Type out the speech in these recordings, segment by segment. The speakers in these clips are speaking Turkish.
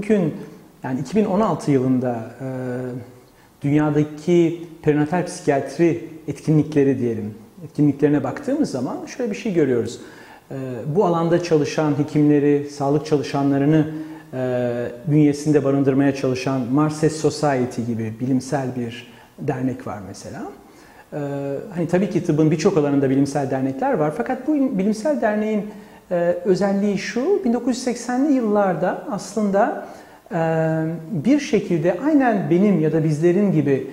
Bugün yani 2016 yılında dünyadaki perinatal psikiyatri etkinlikleri diyelim, etkinliklerine baktığımız zaman şöyle bir şey görüyoruz. Bu alanda çalışan hekimleri, sağlık çalışanlarını bünyesinde barındırmaya çalışan Marses Society gibi bilimsel bir dernek var mesela. Hani tabii ki tıbbın birçok alanında bilimsel dernekler var, fakat bu bilimsel derneğin özelliği şu: 1980'li yıllarda aslında bir şekilde aynen benim ya da bizlerin gibi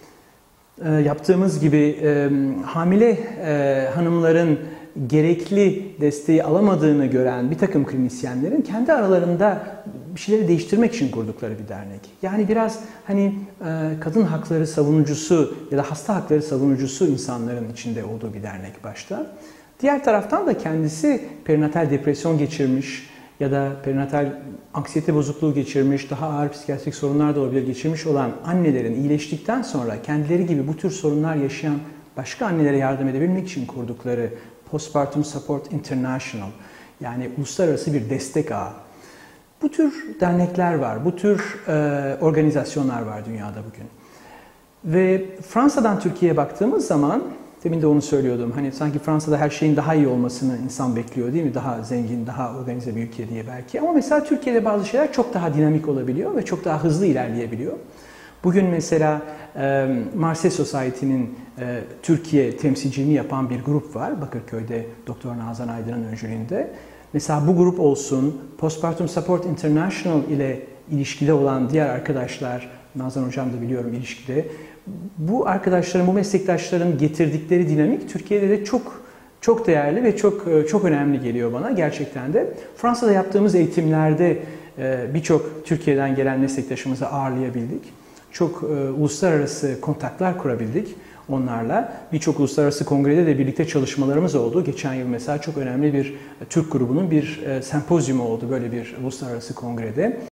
yaptığımız gibi hamile hanımların gerekli desteği alamadığını gören bir takım klinisyenlerin kendi aralarında bir şeyleri değiştirmek için kurdukları bir dernek. Yani biraz hani kadın hakları savunucusu ya da hasta hakları savunucusu insanların içinde olduğu bir dernek başta. Diğer taraftan da kendisi perinatal depresyon geçirmiş ya da perinatal anksiyete bozukluğu geçirmiş, daha ağır psikiyatrik sorunlar da olabilir geçirmiş olan annelerin iyileştikten sonra kendileri gibi bu tür sorunlar yaşayan başka annelere yardım edebilmek için kurdukları Postpartum Support International, yani uluslararası bir destek ağı. Bu tür dernekler var, bu tür organizasyonlar var dünyada bugün. Ve Fransa'dan Türkiye'ye baktığımız zaman, demin de onu söylüyordum, hani sanki Fransa'da her şeyin daha iyi olmasını insan bekliyor değil mi? Daha zengin, daha organize bir ülke diye belki. Ama mesela Türkiye'de bazı şeyler çok daha dinamik olabiliyor ve çok daha hızlı ilerleyebiliyor. Bugün mesela Marses Society'nin Türkiye temsilciliğini yapan bir grup var Bakırköy'de, Doktor Nazan Aydın'ın öncülüğünde. Mesela bu grup olsun, Postpartum Support International ile ilişkide olan diğer arkadaşlar, Nazan Hocam da biliyorum ilişkide. Bu arkadaşların, bu meslektaşların getirdikleri dinamik Türkiye'de de çok değerli ve çok önemli geliyor bana gerçekten de. Fransa'da yaptığımız eğitimlerde birçok Türkiye'den gelen meslektaşımızı ağırlayabildik. Çok uluslararası kontaklar kurabildik onlarla. Birçok uluslararası kongrede de birlikte çalışmalarımız oldu. Geçen yıl mesela çok önemli bir Türk grubunun bir sempozyumu oldu böyle bir uluslararası kongrede.